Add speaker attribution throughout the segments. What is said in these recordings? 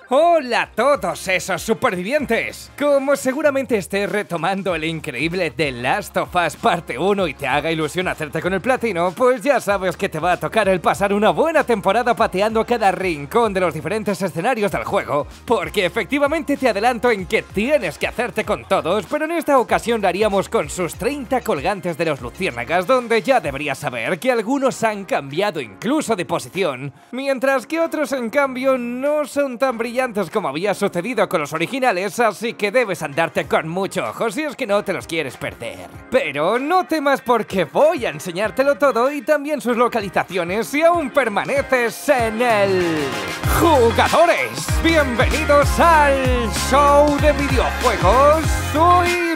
Speaker 1: Hola a todos esos supervivientes. Como seguramente estés retomando el increíble The Last of Us parte 1 y te haga ilusión hacerte con el platino, pues ya sabes que te va a tocar el pasar una buena temporada pateando cada rincón de los diferentes escenarios del juego, porque efectivamente te adelanto en que tienes que hacerte con todos, pero en esta ocasión lo haríamos con sus 30 colgantes de los luciérnagas, donde ya deberías saber que algunos han cambiado incluso de posición, mientras que otros en cambio no son tan brillantes como había sucedido con los originales, así que debes andarte con mucho ojo si es que no te los quieres perder. Pero no temas porque voy a enseñártelo todo y también sus localizaciones si aún permaneces en el... ¡Jugadores! ¡Bienvenidos al show de videojuegos! ¡Soy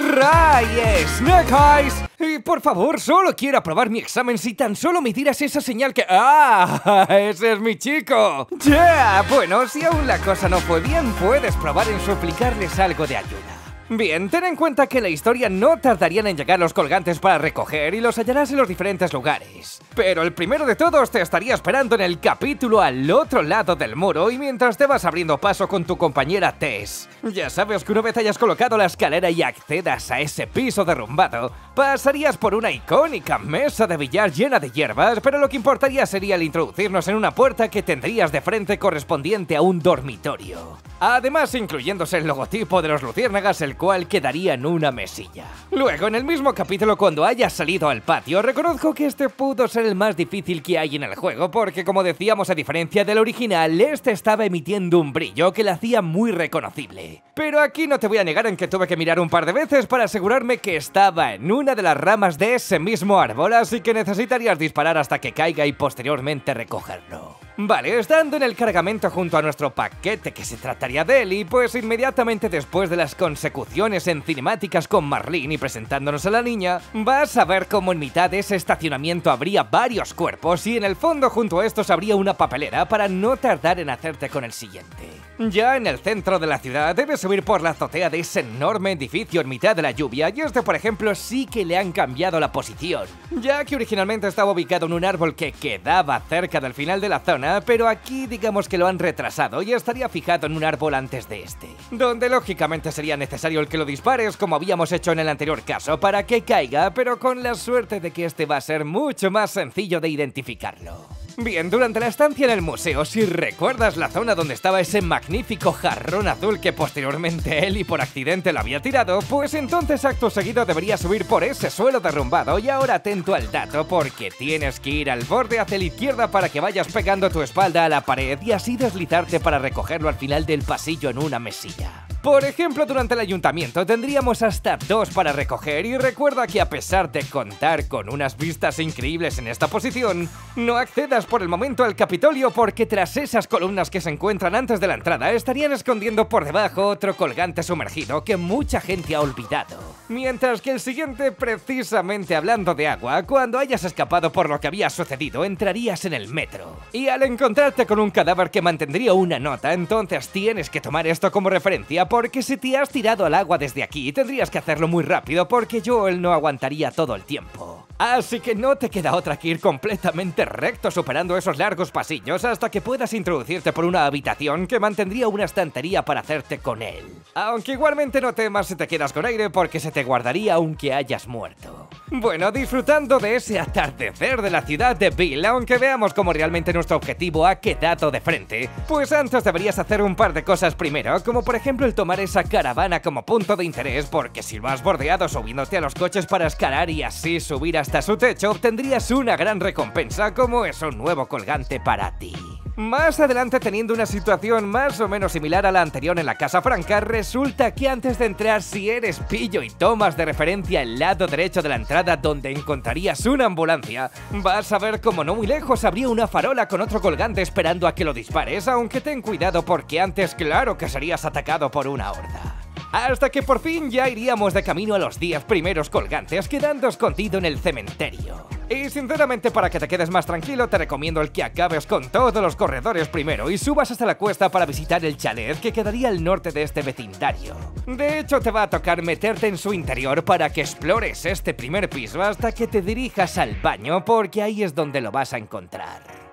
Speaker 1: Ray Snake Eyes! Y por favor, solo quiero aprobar mi examen si tan solo me tiras esa señal que... ¡Ah! ¡Ese es mi chico! ¡Ya! Bueno, si aún la cosa no fue bien, puedes probar en suplicarles algo de ayuda. Bien, ten en cuenta que la historia no tardarían en llegar los colgantes para recoger y los hallarás en los diferentes lugares. Pero el primero de todos te estaría esperando en el capítulo al otro lado del muro y mientras te vas abriendo paso con tu compañera Tess. Ya sabes que una vez hayas colocado la escalera y accedas a ese piso derrumbado, pasarías por una icónica mesa de billar llena de hierbas, pero lo que importaría sería el introducirnos en una puerta que tendrías de frente correspondiente a un dormitorio. Además, incluyéndose el logotipo de los luciérnagas, el cual quedaría en una mesilla. Luego, en el mismo capítulo, cuando hayas salido al patio, reconozco que este pudo ser el más difícil que hay en el juego, porque como decíamos, a diferencia del original, este estaba emitiendo un brillo que le hacía muy reconocible. Pero aquí no te voy a negar en que tuve que mirar un par de veces para asegurarme que estaba en una de las ramas de ese mismo árbol, así que necesitarías disparar hasta que caiga y posteriormente recogerlo. Vale, estando en el cargamento junto a nuestro paquete que se trataría de él y pues inmediatamente después de las consecuciones en cinemáticas con Marlene y presentándonos a la niña, vas a ver cómo en mitad de ese estacionamiento habría varios cuerpos y en el fondo junto a estos habría una papelera para no tardar en hacerte con el siguiente. Ya en el centro de la ciudad debes subir por la azotea de ese enorme edificio en mitad de la lluvia y este por ejemplo sí que le han cambiado la posición, ya que originalmente estaba ubicado en un árbol que quedaba cerca del final de la zona, pero aquí digamos que lo han retrasado y estaría fijado en un árbol antes de este, donde lógicamente sería necesario el que lo dispares como habíamos hecho en el anterior caso para que caiga, pero con la suerte de que este va a ser mucho más sencillo de identificarlo. Bien, durante la estancia en el museo, si recuerdas la zona donde estaba ese magnífico jarrón azul que posteriormente Ellie por accidente lo había tirado, pues entonces acto seguido deberías subir por ese suelo derrumbado y ahora atento al dato porque tienes que ir al borde hacia la izquierda para que vayas pegando tu espalda a la pared y así deslizarte para recogerlo al final del pasillo en una mesilla. Por ejemplo, durante el ayuntamiento tendríamos hasta 2 para recoger y recuerda que a pesar de contar con unas vistas increíbles en esta posición, no accedas por el momento al Capitolio porque tras esas columnas que se encuentran antes de la entrada estarían escondiendo por debajo otro colgante sumergido que mucha gente ha olvidado. Mientras que el siguiente, precisamente hablando de agua, cuando hayas escapado por lo que había sucedido entrarías en el metro. Y al encontrarte con un cadáver que mantendría una nota, entonces tienes que tomar esto como referencia porque si te has tirado al agua desde aquí tendrías que hacerlo muy rápido porque Joel no aguantaría todo el tiempo. Así que no te queda otra que ir completamente recto superando esos largos pasillos hasta que puedas introducirte por una habitación que mantendría una estantería para hacerte con él. Aunque igualmente no temas si te quedas con aire porque se te guardaría aunque hayas muerto. Bueno, disfrutando de ese atardecer de la ciudad de Bill, aunque veamos cómo realmente nuestro objetivo ha quedado de frente, pues antes deberías hacer un par de cosas primero, como por ejemplo el tomar esa caravana como punto de interés, porque si lo has bordeado subiéndote a los coches para escalar y así subir hasta su techo, obtendrías una gran recompensa como es un nuevo colgante para ti. Más adelante, teniendo una situación más o menos similar a la anterior en la Casa Franca, resulta que antes de entrar, si eres pillo y tomas de referencia el lado derecho de la entrada donde encontrarías una ambulancia, vas a ver como no muy lejos habría una farola con otro colgante esperando a que lo dispares, aunque ten cuidado porque antes claro que serías atacado por una horda. Hasta que por fin ya iríamos de camino a los 10 primeros colgantes, quedando escondido en el cementerio. Y sinceramente para que te quedes más tranquilo te recomiendo el que acabes con todos los corredores primero y subas hasta la cuesta para visitar el chalet que quedaría al norte de este vecindario. De hecho te va a tocar meterte en su interior para que explores este primer piso hasta que te dirijas al baño porque ahí es donde lo vas a encontrar.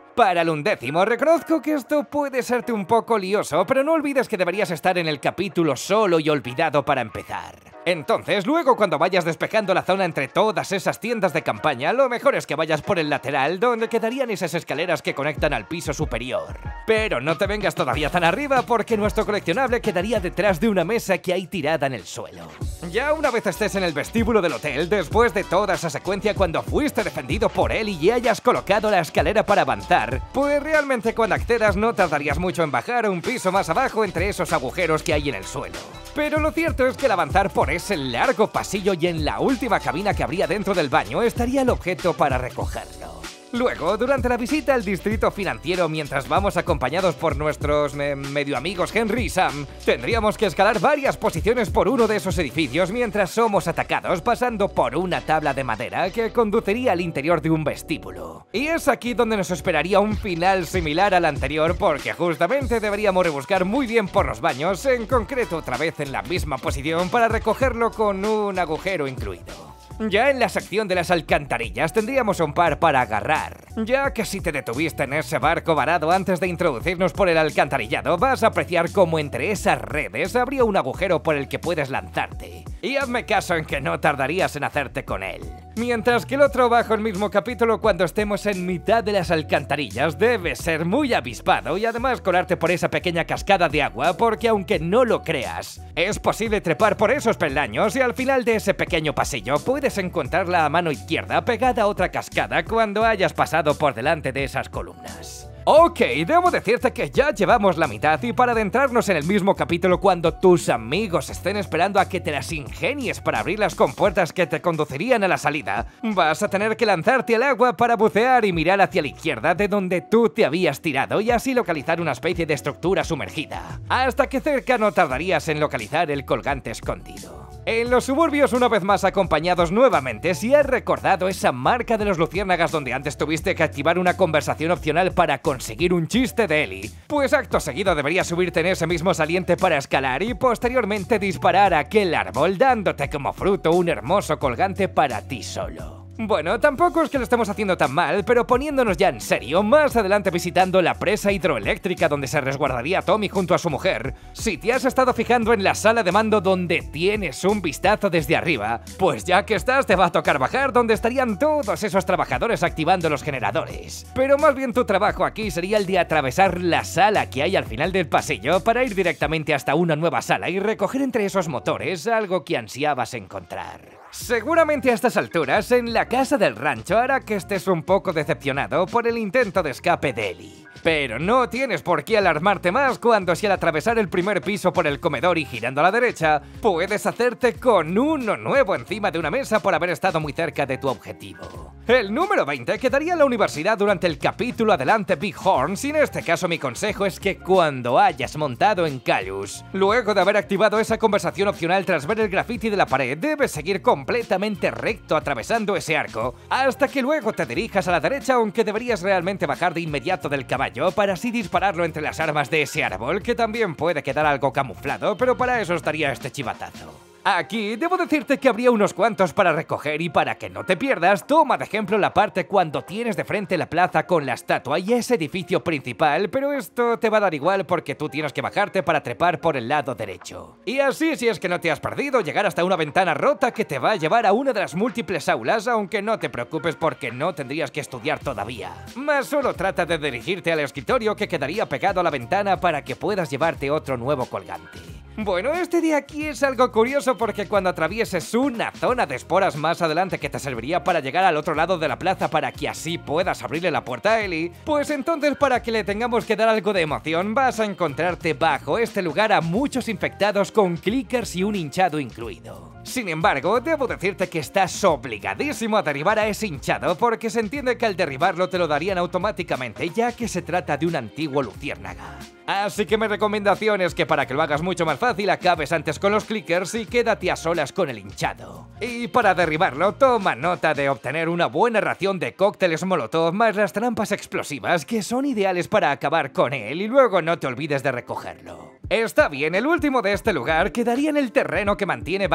Speaker 1: Para el 11º, reconozco que esto puede serte un poco lioso, pero no olvides que deberías estar en el capítulo solo y olvidado para empezar. Entonces, luego cuando vayas despejando la zona entre todas esas tiendas de campaña, lo mejor es que vayas por el lateral, donde quedarían esas escaleras que conectan al piso superior. Pero no te vengas todavía tan arriba, porque nuestro coleccionable quedaría detrás de una mesa que hay tirada en el suelo. Ya una vez estés en el vestíbulo del hotel, después de toda esa secuencia cuando fuiste defendido por él y hayas colocado la escalera para avanzar, pues realmente cuando accedas no tardarías mucho en bajar un piso más abajo entre esos agujeros que hay en el suelo. Pero lo cierto es que al avanzar por ese largo pasillo y en la última cabina que habría dentro del baño estaría el objeto para recogerlo. Luego, durante la visita al distrito financiero, mientras vamos acompañados por nuestros medio amigos Henry y Sam, tendríamos que escalar varias posiciones por uno de esos edificios mientras somos atacados pasando por una tabla de madera que conduciría al interior de un vestíbulo. Y es aquí donde nos esperaría un final similar al anterior, porque justamente deberíamos rebuscar muy bien por los baños, en concreto otra vez en la misma posición para recogerlo con un agujero incluido. Ya en la sección de las alcantarillas tendríamos un par para agarrar, ya que si te detuviste en ese barco varado antes de introducirnos por el alcantarillado, vas a apreciar cómo entre esas redes habría un agujero por el que puedes lanzarte. Y hazme caso en que no tardarías en hacerte con él. Mientras que el otro bajo el mismo capítulo, cuando estemos en mitad de las alcantarillas, debe ser muy avispado y además colarte por esa pequeña cascada de agua, porque aunque no lo creas, es posible trepar por esos peldaños y al final de ese pequeño pasillo puedes encontrarla a mano izquierda pegada a otra cascada cuando hayas pasado por delante de esas columnas. Ok, debo decirte que ya llevamos la mitad y para adentrarnos en el mismo capítulo cuando tus amigos estén esperando a que te las ingenies para abrir las compuertas que te conducirían a la salida, vas a tener que lanzarte al agua para bucear y mirar hacia la izquierda de donde tú te habías tirado y así localizar una especie de estructura sumergida, hasta que cerca no tardarías en localizar el colgante escondido. En los suburbios, una vez más acompañados nuevamente, si has recordado esa marca de los luciérnagas donde antes tuviste que activar una conversación opcional para conseguir un chiste de Ellie, pues acto seguido deberías subirte en ese mismo saliente para escalar y posteriormente disparar a aquel árbol dándote como fruto un hermoso colgante para ti solo. Bueno, tampoco es que lo estemos haciendo tan mal, pero poniéndonos ya en serio, más adelante visitando la presa hidroeléctrica donde se resguardaría Tommy junto a su mujer, si te has estado fijando en la sala de mando donde tienes un vistazo desde arriba, pues ya que estás te va a tocar bajar donde estarían todos esos trabajadores activando los generadores. Pero más bien tu trabajo aquí sería el de atravesar la sala que hay al final del pasillo para ir directamente hasta una nueva sala y recoger entre esos motores algo que ansiabas encontrar. Seguramente a estas alturas, en la casa del rancho hará que estés un poco decepcionado por el intento de escape de Ellie. Pero no tienes por qué alarmarte más cuando si al atravesar el primer piso por el comedor y girando a la derecha, puedes hacerte con uno nuevo encima de una mesa por haber estado muy cerca de tu objetivo. El número 20 quedaría en la universidad durante el capítulo Adelante Big Horns y en este caso mi consejo es que cuando hayas montado en Callus, luego de haber activado esa conversación opcional tras ver el graffiti de la pared, debes seguir completamente recto atravesando ese arco, hasta que luego te dirijas a la derecha, aunque deberías realmente bajar de inmediato del caballo para así dispararlo entre las armas de ese árbol, que también puede quedar algo camuflado, pero para eso estaría este chivatazo. Aquí debo decirte que habría unos cuantos para recoger y para que no te pierdas, toma de ejemplo la parte cuando tienes de frente la plaza con la estatua y ese edificio principal, pero esto te va a dar igual porque tú tienes que bajarte para trepar por el lado derecho. Y así, si es que no te has perdido, llegar hasta una ventana rota que te va a llevar a una de las múltiples aulas, aunque no te preocupes porque no tendrías que estudiar todavía. Más solo trata de dirigirte al escritorio que quedaría pegado a la ventana para que puedas llevarte otro nuevo colgante. Bueno, este de aquí es algo curioso porque cuando atravieses una zona de esporas más adelante que te serviría para llegar al otro lado de la plaza para que así puedas abrirle la puerta a Ellie, pues entonces para que le tengamos que dar algo de emoción vas a encontrarte bajo este lugar a muchos infectados con clickers y un hinchado incluido. Sin embargo, debo decirte que estás obligadísimo a derribar a ese hinchado porque se entiende que al derribarlo te lo darían automáticamente ya que se trata de un antiguo luciérnaga. Así que mi recomendación es que para que lo hagas mucho más fácil acabes antes con los clickers y quédate a solas con el hinchado. Y para derribarlo toma nota de obtener una buena ración de cócteles molotov más las trampas explosivas que son ideales para acabar con él y luego no te olvides de recogerlo. Está bien, el último de este lugar quedaría en el terreno que mantiene varias tiendas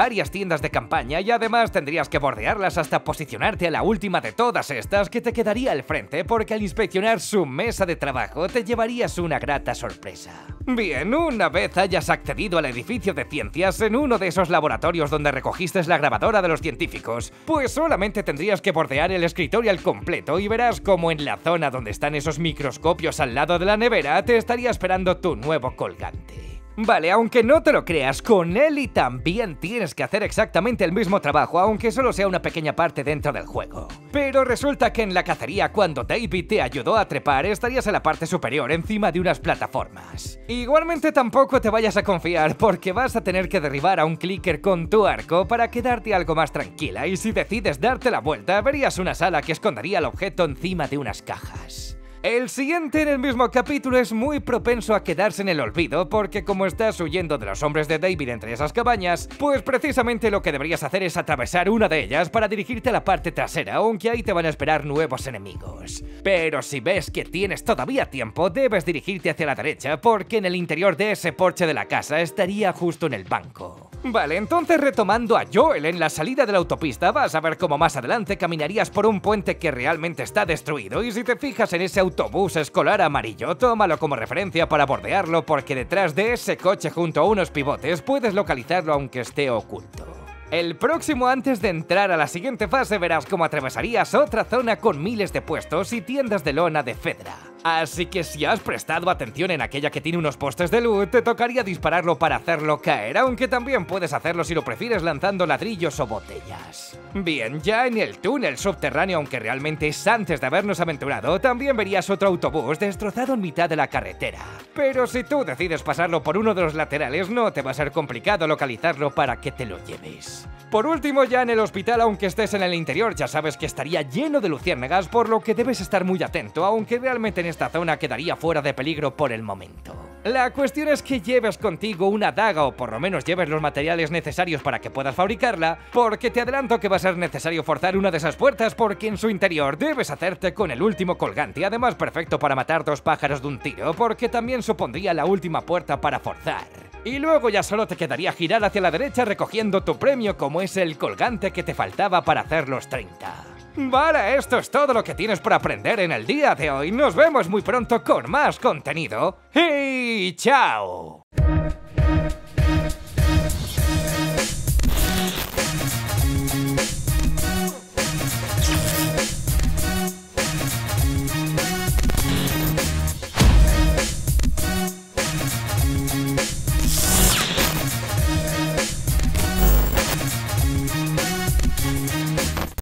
Speaker 1: tiendas de campaña y además tendrías que bordearlas hasta posicionarte a la última de todas estas que te quedaría al frente, porque al inspeccionar su mesa de trabajo te llevarías una grata sorpresa. Bien, una vez hayas accedido al edificio de ciencias en uno de esos laboratorios donde recogiste la grabadora de los científicos, pues solamente tendrías que bordear el escritorio al completo y verás como en la zona donde están esos microscopios al lado de la nevera te estaría esperando tu nuevo colgante. Vale, aunque no te lo creas, con Ellie también tienes que hacer exactamente el mismo trabajo, aunque solo sea una pequeña parte dentro del juego. Pero resulta que en la cacería, cuando David te ayudó a trepar, estarías en la parte superior, encima de unas plataformas. Igualmente tampoco te vayas a confiar, porque vas a tener que derribar a un clicker con tu arco para quedarte algo más tranquila, y si decides darte la vuelta, verías una sala que escondería el objeto encima de unas cajas. El siguiente en el mismo capítulo es muy propenso a quedarse en el olvido porque como estás huyendo de los hombres de David entre esas cabañas, pues precisamente lo que deberías hacer es atravesar una de ellas para dirigirte a la parte trasera, aunque ahí te van a esperar nuevos enemigos. Pero si ves que tienes todavía tiempo, debes dirigirte hacia la derecha porque en el interior de ese porche de la casa estaría justo en el banco. Vale, entonces retomando a Joel en la salida de la autopista, vas a ver cómo más adelante caminarías por un puente que realmente está destruido y si te fijas en ese autobús escolar amarillo, tómalo como referencia para bordearlo porque detrás de ese coche junto a unos pivotes puedes localizarlo aunque esté oculto. El próximo, antes de entrar a la siguiente fase, verás cómo atravesarías otra zona con miles de puestos y tiendas de lona de Fedra. Así que si has prestado atención en aquella que tiene unos postes de luz, te tocaría dispararlo para hacerlo caer, aunque también puedes hacerlo si lo prefieres lanzando ladrillos o botellas. Bien, ya en el túnel subterráneo, aunque realmente es antes de habernos aventurado, también verías otro autobús destrozado en mitad de la carretera. Pero si tú decides pasarlo por uno de los laterales, no te va a ser complicado localizarlo para que te lo lleves. Por último, ya en el hospital, aunque estés en el interior, ya sabes que estaría lleno de luciérnagas, por lo que debes estar muy atento, aunque realmente en esta zona quedaría fuera de peligro por el momento. La cuestión es que lleves contigo una daga o por lo menos lleves los materiales necesarios para que puedas fabricarla, porque te adelanto que va a ser necesario forzar una de esas puertas porque en su interior debes hacerte con el último colgante, además perfecto para matar dos pájaros de un tiro, porque también supondría la última puerta para forzar. Y luego ya solo te quedaría girar hacia la derecha recogiendo tu premio como es el colgante que te faltaba para hacer los 30. Vale, esto es todo lo que tienes por aprender en el día de hoy. Nos vemos muy pronto con más contenido. ¡Y chao!